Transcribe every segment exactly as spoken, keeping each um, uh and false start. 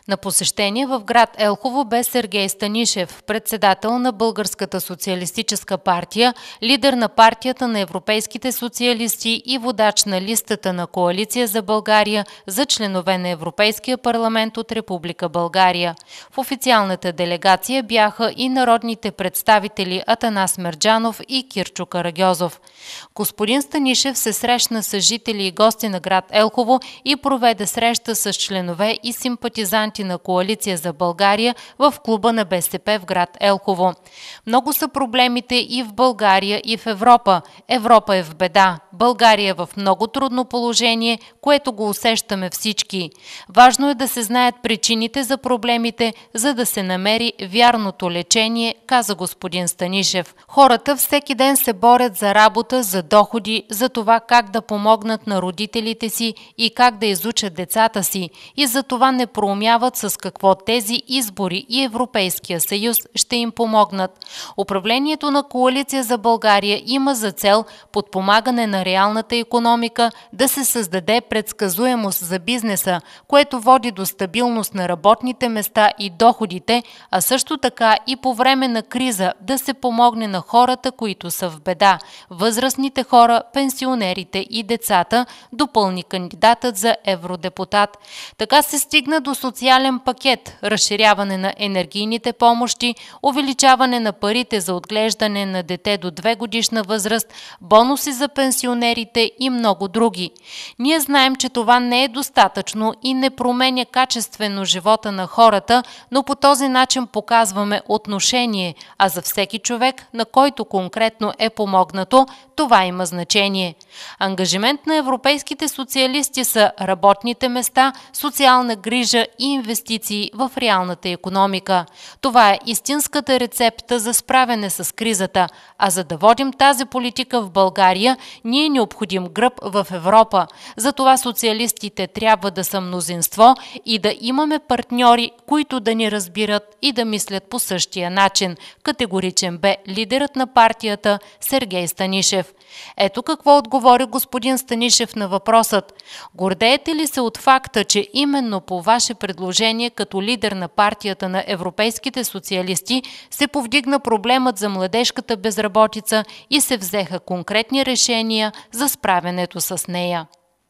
На посещение в град Елхово бе Сергей Станишев, председател на Българската социалистическа партия, лидер на партията на европейските социалисти и водач на листата на Коалиция за България за членове на Европейския парламент от Република България. В официалната делегация бяха и народните представители Атанас Мерджанов и Кирчо Карагьозов. Господин Станишев се срещна с жители и гости на град Елхово и проведе среща с членове и симпатизанти на Коалиция за България в клуба на БСП в град Елхово. Много са проблемите и в България, и в Европа. Европа е в беда. България е в много трудно положение, което го усещаме всички. Важно е да се знаят причините за проблемите, за да се намери вярното лечение, каза господин Станишев. Хората всеки ден се борят за работа, за доходи, за това как да помогнат на родителите си и как да изучат децата си. И за това не проумяват с какво тези избори и Европейския съюз ще им помогнат. Управлението на Коалиция за България има за цел подпомагане на реалната икономика, да се създаде предсказуемост за бизнеса, което води до стабилност на работните места и доходите, а също така и по време на криза да се помогне на хората, които са в беда, възрастните хора, пенсионерите и децата, допълни кандидатът за евродепутат. Така се стигна до социален пакет, разширяване на енергийните помощи, увеличаване на парите за отглеждане на дете до две годишна възраст, бонуси за пенсионерите и много други. Ние знаем, че това не е достатъчно и не променя качествено живота на хората, но по този начин показваме отношение, а за всеки човек, на който конкретно е помогнато, това има значение. Ангажимент на европейските социалисти са работните места, социална грижа и инвестиции в реалната икономика. Това е истинската рецепта за справяне с кризата, а за да водим тази политика в България, ние е необходим гръб в Европа. Затова социалистите трябва да са мнозинство и да имаме партньори, които да ни разбират и да мислят по същия начин. Категоричен бе лидерът на партията Сергей Станишев. Ето какво отговори господин Станишев на въпросът. Гордеете ли се от факта, че именно по ваше предложение като лидер на партията на европейските социалисти се повдигна проблемът за младежката безработица и се взеха конкретни решения за справянето с нея?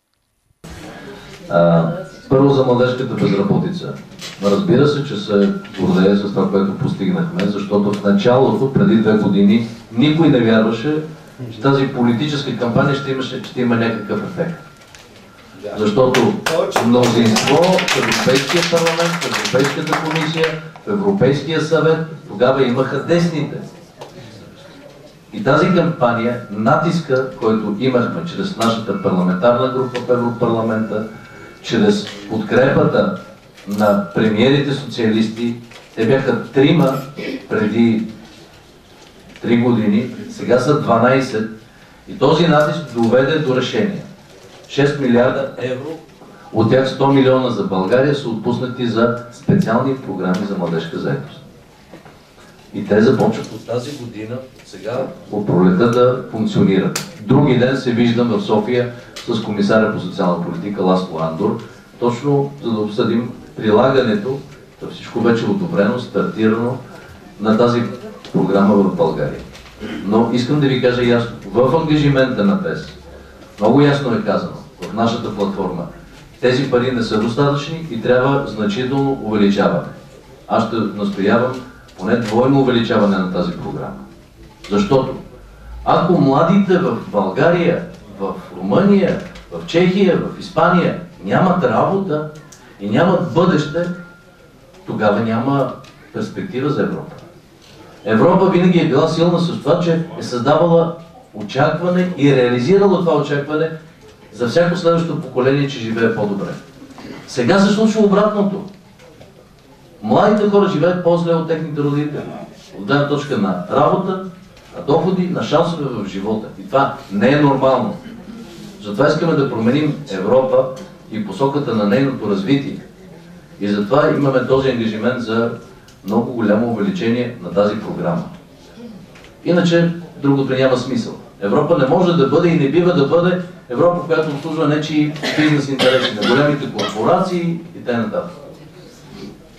А, първо за младежката безработица. Разбира се, че се гордея с това, което постигнахме, защото в началото, преди две години, никой не вярваше, че тази политическа кампания ще, имаше, ще има някакъв ефект. Защото мнозинство в Европейския парламент, в Европейската комисия, в Европейския съвет, тогава имаха десните. И тази кампания, натиска, който имахме чрез нашата парламентарна група в Европарламента, чрез подкрепата на премиерите социалисти, те бяха трима преди три години, сега са дванайсет и този натиск доведе до решение. шест милиарда евро, от тях сто милиона за България са отпуснати за специални програми за младежка заетост. И те започват от тази година, сега по пролета да функционират. Други ден се виждам в София с комисаря по социална политика Ласло Андор, точно за да обсъдим прилагането, да всичко вече одобрено, стартирано на тази програма в България. Но искам да ви кажа ясно, в ангажимента на ПЕС, много ясно е казано в нашата платформа, тези пари не са достатъчни и трябва значително увеличаване. Аз ще настоявам поне двойно увеличаване на тази програма. Защото ако младите в България, в Румъния, в Чехия, в Испания нямат работа и нямат бъдеще, тогава няма перспектива за Европа. Европа винаги е била силна с това, че е създавала очакване и реализирала това очакване за всяко следващо поколение, че живее по-добре. Сега се случва обратното. Младите хора живеят по-зле от техните родители. От гледна точка на работа, на доходи, на шансове в живота. И това не е нормално. Затова искаме да променим Европа и посоката на нейното развитие. И затова имаме този ангажимент за много голямо увеличение на тази програма. Иначе другото няма смисъл. Европа не може да бъде и не бива да бъде Европа, която обслужва нечии бизнес интереси на големите корпорации и т.н.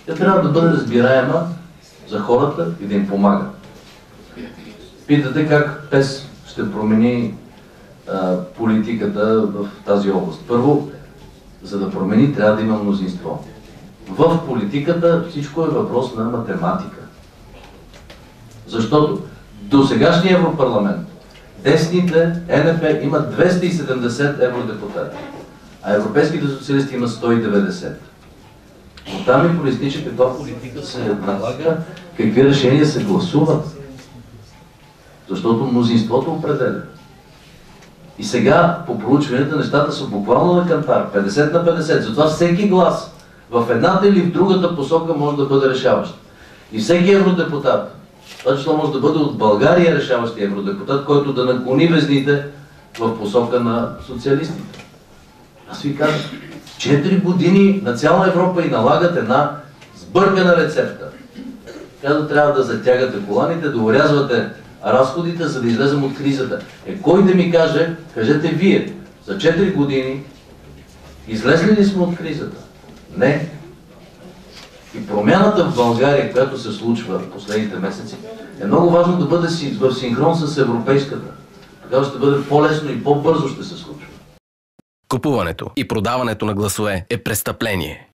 Тя трябва да бъде разбираема за хората и да им помага. Питате как ПЕС ще промени а, политиката в тази област. Първо, за да промени, трябва да има мнозинство. В политиката всичко е въпрос на математика. Защото до сегашния Европарламент десните Е Ен Пе имат двеста и седемдесет евродепутати, а европейските социалисти имат сто и деветдесет. Но там и проистича каква политика се налага, какви решения се гласуват. Защото мнозинството определя. И сега по проучванията нещата са буквално на кантар, петдесет на петдесет. Затова всеки глас в едната или в другата посока може да бъде решаващ. И всеки евродепутат, това число може да бъде от България решаващия евродепутат, който да наклони везните в посока на социалистите. Аз ви казвам, четири години на цяла Европа и налагат една сбъркана рецепта. Казва, трябва да затягате коланите, да урязвате разходите, за да излезем от кризата. Е, кой да ми каже, кажете вие, за четири години излезли ли сме от кризата? Не. И промяната в България, която се случва в последните месеци, е много важно да бъде в синхрон с европейската. Тогава ще бъде по-лесно и по-бързо ще се случва. Купуването и продаването на гласове е престъпление.